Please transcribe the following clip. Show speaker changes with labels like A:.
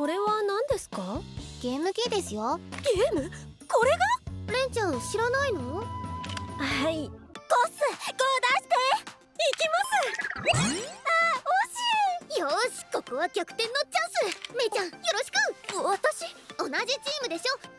A: これは何ですか？
B: ゲーム機ですよ。
A: ゲーム？これが？
B: レンちゃん知らないの？
A: はい。コス、こう出して。いきます。惜しい。
B: よし、ここは逆転のチャンス。めいちゃんよろしく。
A: 私？
B: 同じチームでしょ。